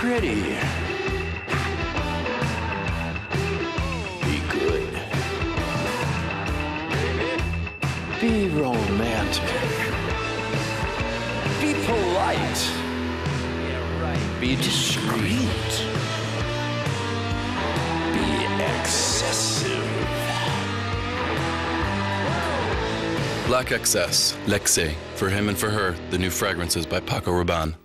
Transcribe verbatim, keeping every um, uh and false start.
pretty. Be good. Be romantic. Be polite. Be discreet. Be excessive. Black Excess, Lexé, for him and for her, the new fragrances by Paco Rabanne.